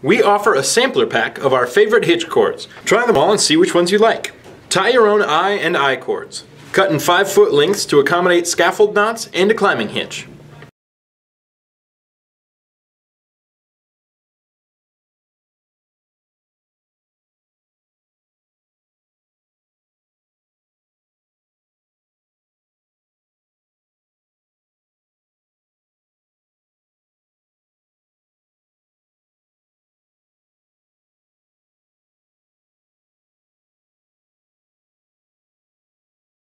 We offer a sampler pack of our favorite hitch cords. Try them all and see which ones you like. Tie your own eye and eye cords. Cut in 5-foot lengths to accommodate scaffold knots and a climbing hitch.